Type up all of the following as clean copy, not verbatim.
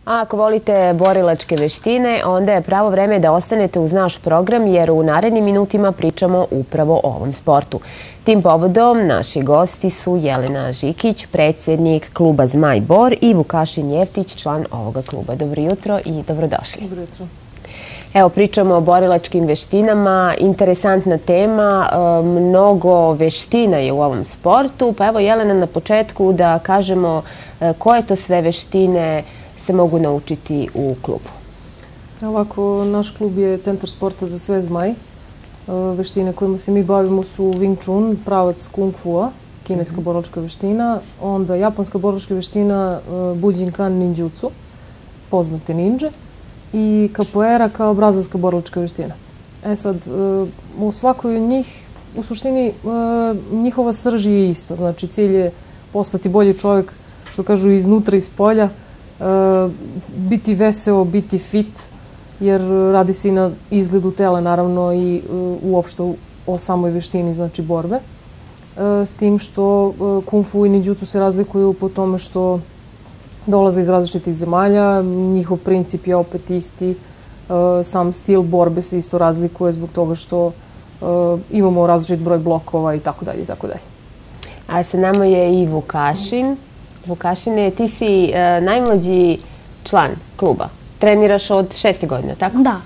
A ako volite borilačke veštine, onda je pravo vreme da ostanete uz naš program jer u narednim minutima pričamo upravo o ovom sportu. Tim povodom naši gosti su Jelena Žikić, predsjednik kluba Zmaj Bor i Vukašin Jeftić, član ovoga kluba. Dobro jutro i dobrodošli. Dobro jutro. Evo, pričamo o borilačkim veštinama, interesantna tema, mnogo veština je u ovom sportu. Pa evo, Jelena, na početku da kažemo koje to sve veštine se mogu naučiti u klubu. Ovako, naš klub je centar sporta za sve Zmaj. Veštine kojima se mi bavimo su Wing Chun, pravac Kung Fu-a, kineska borilačka veština, onda japanska borilačka veština Bujinkan ninjutsu, poznate ninđe, i capoeira kao brazilska borilačka veština. Sad, u svakoj od njih, u suštini, njihova srž je ista. Znači, cilj je postati bolji čovjek, što kažu, iznutra i iz polja, biti veseo, biti fit, jer radi se i na izgledu tela, naravno, i uopšte o samoj veštini, znači borbe. S tim što Kung Fu i ninjutsu se razlikuju po tome što dolaze iz različitih zemalja, njihov princip je opet isti, sam stil borbe se isto razlikuje zbog toga što imamo različit broj blokova i tako dalje i tako dalje. A sa nama je i Vukašin. Vukašine, ti si najmlađi član kluba. Treniraš od 6. godine, tako? Da.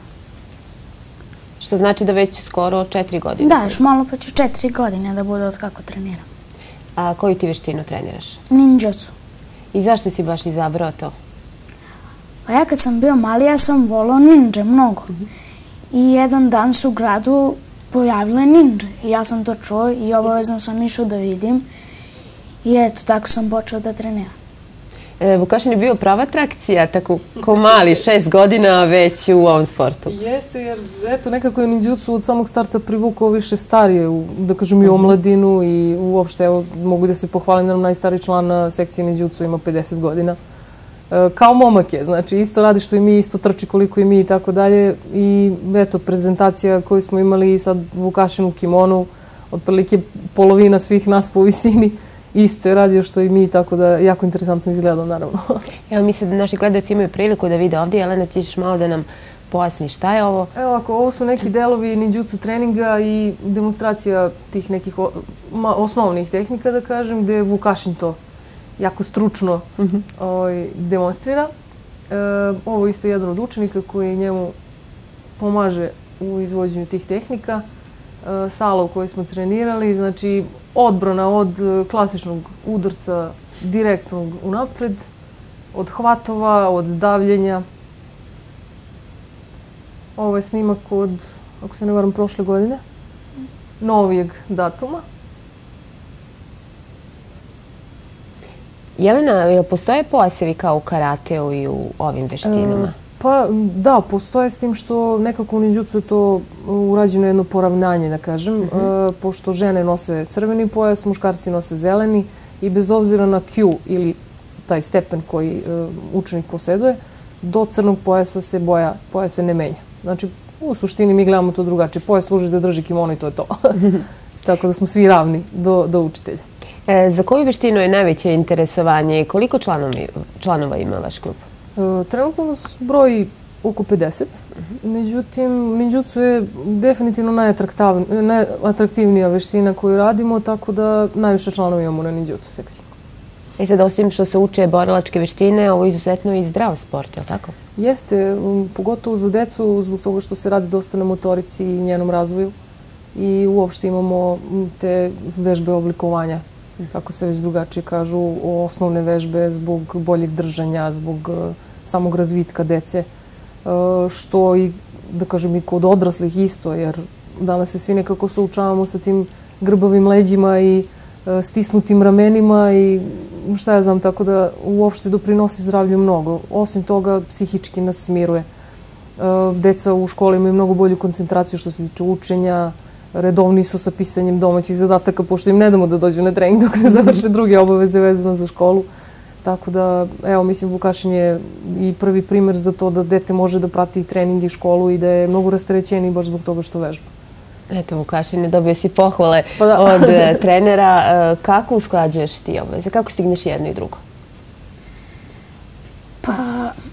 Što znači da već skoro 4 godine. Da, još malo pa ću 4 godine da bude od kako treniram. A koju ti veštinu treniraš? Ninjutsu. I zašto si baš izabrao to? Pa ja kad sam bio mali, ja sam volao ninđe mnogo. I jedan dan su u gradu pojavile ninđe. I ja sam to čuo i obavezno sam išao da vidim. I eto, tako sam počeo da treniram. Vukašin je bio prava atrakcija, tako ko mali, 6 godina već u ovom sportu. Jeste, jer eto, nekako je ninjutsu od samog starta privukao više starije, da kažem, i omladinu i uopšte, evo, mogu da se pohvalim da nam najstariji član na sekciji ninjutsu ima 50 godina. Kao momak je, znači isto radi što i mi, isto trči koliko i mi i tako dalje. I eto, prezentacija koju smo imali sad Vukašin u kimonu, otprilike polovina svih nas po visini, isto je radio što i mi, tako da jako interesantno izgledao, naravno. Evo, mislim da naši gledalci imaju priliku da vide ovdje. Jelena, ti ćeš malo da nam pojasni šta je ovo? Evo ovako, ovo su neki delovi ninjutsu treninga i demonstracija tih nekih osnovnih tehnika, da kažem, gde Vukašin to jako stručno demonstrira. Ovo je isto jedan od učenika koji njemu pomaže u izvođenju tih tehnika. Sala u kojoj smo trenirali, znači odbrana od klasičnog udarca direktnog unapred, od hvatova, od davljenja. Ovo je snimak od, ako se ne varam, prošle godine, novijeg datuma. Jelena, postoje pojasevi kao u karateu i u ovim veštinama? Pa da, postoje, s tim što nekako u ninjutsu je to urađeno jedno poravnanje, da kažem, pošto žene nose crveni pojas, muškarci nose zeleni i bez obzira na Q ili taj stepen koji učenik posjeduje, do crnog pojasa se boja pojasa ne menja. Znači, u suštini mi gledamo to drugačije. Pojas služi da drži kimono i to je to. Tako da smo svi ravni do učitelja. Za koju veštinu je najveće interesovanje i koliko članova ima vaš klub? Trenutno nas broji oko 50, međutim, ninjutsu je definitivno najatraktivnija veština koju radimo, tako da najviše članova imamo na ninjutsu sekciji. Sad, osim što se uče borilačke veštine, ovo je izuzetno i zdrav sport, je li tako? Jeste, pogotovo za decu, zbog toga što se radi dosta na motorici i njenom razvoju i uopšte imamo te vežbe oblikovanja, kako se već drugačije kažu, osnovne vežbe zbog boljeg držanja, zbog samog razvitka dece, što i, da kažem, i kod odraslih isto, jer danas se svi nekako suočavamo sa tim grbavim leđima i stisnutim ramenima i šta ja znam, tako da uopšte doprinosi zdravlju mnogo. Osim toga, psihički nas smiruje. Deca u školi imaju mnogo bolju koncentraciju što se tiče učenja, redovni su sa pisanjem domaćih zadataka, pošto im ne damo da dođu na trening dok ne završe druge obaveze vezano za školu. Tako da, evo, mislim, Vukašin je i prvi primer za to da dete može da prati trening i školu i da je mnogo rasterećeniji baš zbog toga što vežba. Eto, Vukašine, dobio si pohvale od trenera. Kako usklađuješ ti obaveze? Kako stigneš jedno i drugo? Pa,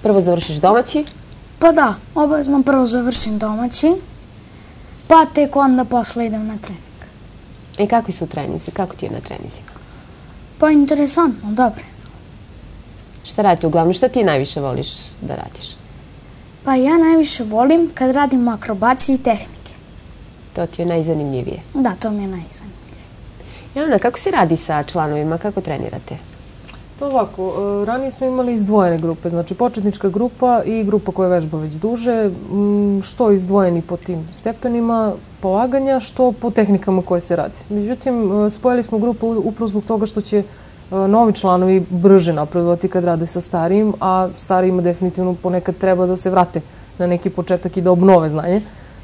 Prvo završiš domaći? Pa da, obavezno prvo završim domaći, pa tek onda posle idem na trening. I kakvi su treninzi? Kako ti je na treninzima? Pa interesantno, dobro. Šta radite uglavnom? Šta ti najviše voliš da radiš? Pa ja najviše volim kad radim akrobacije i tehnike. To ti je najzanimljivije. Da, to mi je najzanimljivije. Jelena, kako se radi sa članovima? Kako trenirate? Pa ovako, ranije smo imali izdvojene grupe, znači početnička grupa i grupa koja vežba već duže, što izdvojeni po tim stepenima polaganja, što po tehnikama koje se radi. Međutim, spojili smo grupu upravo zbog toga što će novi članovi brže napredovati kad rade sa starijim, a starijima definitivno ponekad treba da se vrate na neki početak i da obnove znanje.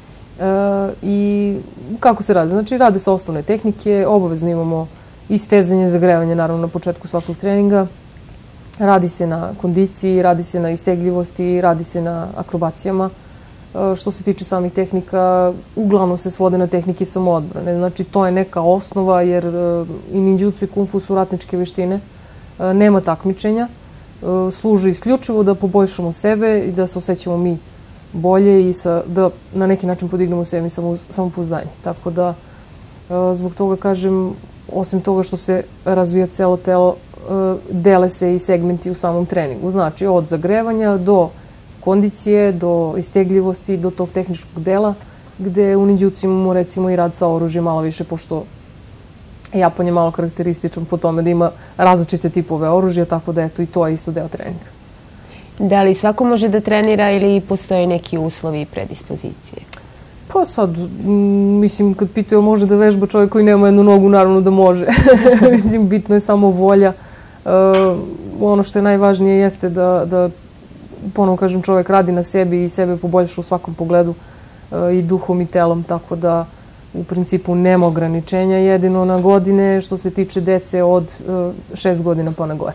I kako se radi? Znači, rade se osnovne tehnike, obavezno imamo i stezanje, zagrevanje, naravno, na početku svakog treninga. Radi se na kondiciji, radi se na istegljivosti, radi se na akrobacijama. Što se tiče samih tehnika, uglavnom se svode na tehnike samoodbrane. Znači, to je neka osnova, jer i ninjutsu i kung fu su ratničke veštine. Nema takmičenja. Služe isključivo da poboljšamo sebe i da se osjećamo mi bolje i da na neki način podignemo sebi samopouzdanje. Tako da, zbog toga kažem, osim toga što se razvija celo telo, dele se i segmenti u samom treningu. Znači, od zagrevanja do kondicije, do istegljivosti, do tog tehničkog dela, gde u ninjutsu imamo recimo i rad sa oružjem malo više, pošto Japan je malo karakterističan po tome da ima različite tipove oružja, tako da eto i to je isto deo treninga. Da li svako može da trenira ili postoje neki uslovi i predispozicije? Pa sad, mislim, kad pitaju može da vežba čovjek koji nema jednu nogu, naravno da može. Mislim, bitno je samo volja. Ono što je najvažnije jeste da ponovo kažem, čovjek radi na sebi i sebe poboljša u svakom pogledu i duhom i telom, tako da u principu nema ograničenja, jedino na godine što se tiče dece od 6 godina pa na gore.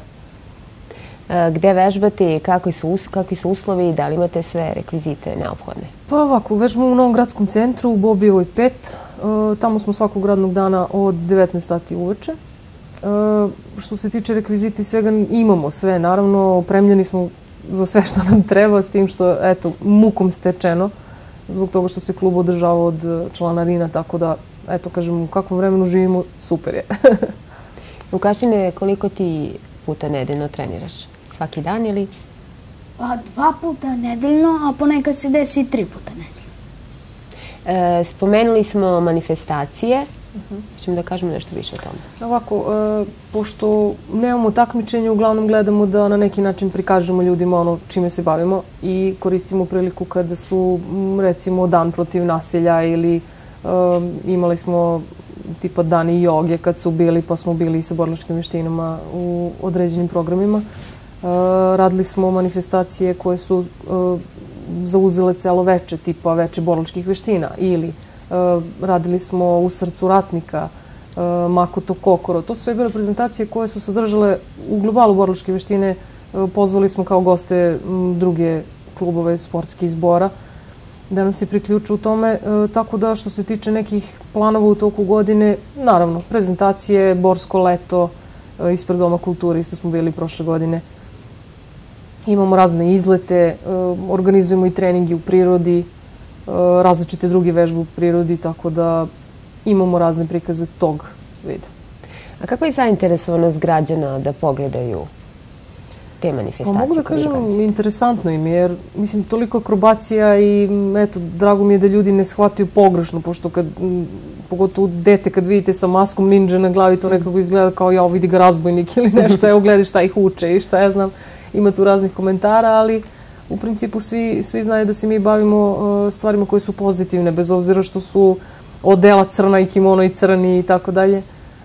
Gde vežbate i kakvi su uslovi i da li imate sve rekvizite neophodne? Pa ovako, vežbamo u Novom gradskom centru, u Bobijevoj 5. Tamo smo svakog radnog dana od 19 sati uveče. Što se tiče rekvizita i svega, imamo sve, naravno, opremljeni smo za sve što nam treba, s tim što, eto, mukom stečeno, zbog toga što se klub održava od članarina, tako da, eto, kažem, u kakvom vremenu živimo, super je. Vukašine, koliko ti puta nedeljno treniraš? Svaki dan ili? Pa 2 puta nedeljno, a ponekad se desi i 3 puta nedeljno. Spomenuli smo manifestacije. Ćemo da kažemo nešto više o tome. Ovako, pošto nemamo takmičenje, uglavnom gledamo da na neki način prikažemo ljudima ono čime se bavimo i koristimo priliku kada su, recimo, dan protiv nasilja ili imali smo tipa dani joge kad su bili, pa smo bili i sa borilačkim veštinama u određenim programima. Radili smo manifestacije koje su zauzele celo veče, tipa veče borilačkih veština ili radili smo u srcu ratnika, Makoto Kokoro. To su sve bile prezentacije koje su sadržale u globalu borilačke veštine. Pozvali smo kao goste druge klubove sportskih zbora da nam se priključu u tome. Tako da što se tiče nekih planova u toku godine, naravno, prezentacije, borsko leto, ispred Doma kulture, isto smo bili prošle godine. Imamo razne izlete, organizujemo i treningi u prirodi, različite druge vežbe u prirodi, tako da imamo razne prikaze tog vida. A kako je zainteresovanost građana da pogledaju te manifestacije? Pa mogu da kažem, interesantno im je, jer mislim, toliko akrobacija i eto, drago mi je da ljudi ne shvataju pogrešno, pošto kad, pogotovo dete kad vidite sa maskom ninja na glavi, to nekako izgleda kao ja, vidi ga razbojnik ili nešto, evo gledaj šta ih uče i šta ja znam, ima tu raznih komentara, ali u principu svi znaju da se mi bavimo stvarima koje su pozitivne, bez obzira što su odela crna i kimono i crni i tako dalje.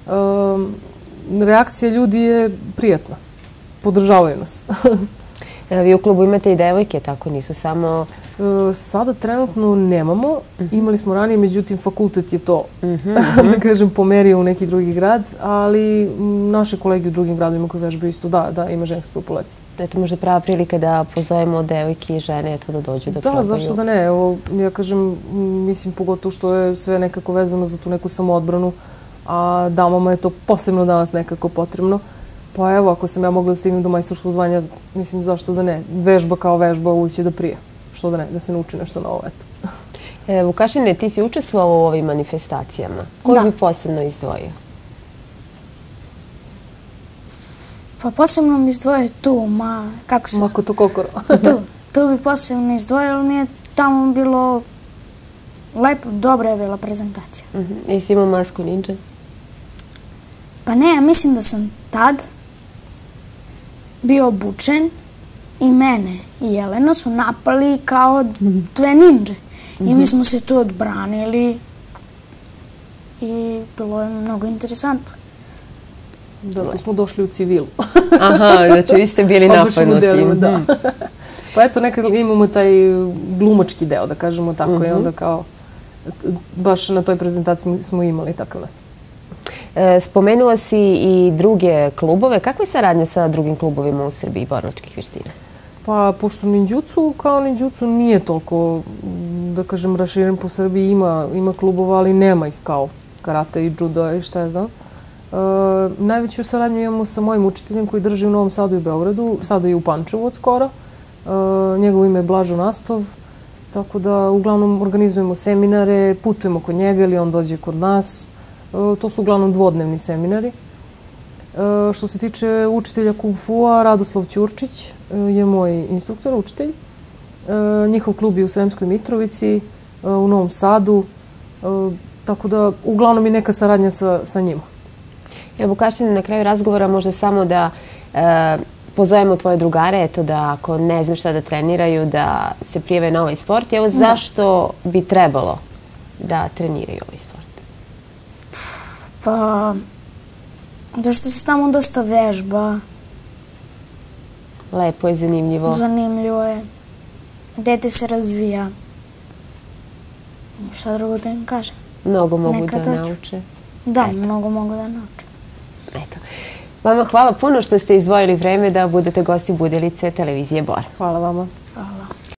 Reakcija ljudi je prijatna. Podržavaju nas. Vi u klubu imate i devojke, tako nisu samo... Sada trenutno nemamo. Imali smo ranije, međutim fakultet je to, da kažem, pomerio u neki drugi grad, ali naše kolege u drugim gradovima koji vežbaju isto, da, ima ženska populacija. Eto, možda prava prilika da pozovemo devojke i žene da dođu da probaju. Da, zašto da ne? Evo, ja kažem, mislim, pogotovo što je sve nekako vezano za tu neku samoodbranu, a damama je to posebno danas nekako potrebno. Pa evo, ako sam ja mogla da stignem do majstorskog zvanja, mislim, zašto da ne? Vežba kao vežba uvijek će da prije. Što da ne? Da se nauči nešto novo, eto. Vukašine, ti si učestvovao u ovim manifestacijama. Koju bi posebno izdvojio? Pa posebno mi izdvojio tu, kako se... Makoto Kokoro. Tu bi posebno izdvojio, ali mi je tamo bilo lepo, dobra je bila prezentacija. Jesi imao masku ninja? Pa ne, ja mislim da sam tad bio obučen i mene i Jelena su napali kao dve ninđe. I mi smo se tu odbranili i bilo je mnogo interesantno. Da, tu smo došli u civilu. Aha, znači vi ste bili napadnuti. Da. Pa eto, nekad imamo taj glumački deo, da kažemo tako, i onda kao baš na toj prezentaciji smo imali takav nastup. Spomenula si i druge klubove. Kakva je saradnja sa drugim klubovima u Srbiji borilačkih veština? Pa, pošto ninjutsu, kao ninjutsu nije toliko, da kažem, raširen po Srbiji, ima klubova, ali nema ih kao karate i judo i šta ja znam. Najveću saradnju imamo sa mojim učiteljem koji drži u Novom Sadu i Beogradu, sada i u Pančevu od skora. Njegovo ime je Blažo Nastov, tako da uglavnom organizujemo seminare, putujemo kod njega ili on dođe kod nas. To su uglavnom dvodnevni seminari. Što se tiče učitelja Kung Fu-a, Radoslav Ćurčić je moj instruktor, učitelj. Njihov klub je u Sremskoj Mitrovici, u Novom Sadu, tako da uglavnom je neka saradnja sa njima. Evo, Vukašine, na kraju razgovora možda samo da pozovemo tvoje drugare, eto da ako ne znaju šta da treniraju, da se prijave na ovaj sport. Evo, zašto bi trebalo da treniraju ovaj sport? Pa, zašto se tamo dosta vežba. Lepo je, zanimljivo. Zanimljivo je. Dete se razvija. Šta drugo da im kažem? Mnogo mogu da nauče. Da, mnogo mogu da nauče. Eto. Vama hvala puno što ste izdvojili vreme da budete gosti Budilice televizije Bor. Hvala vama. Hvala.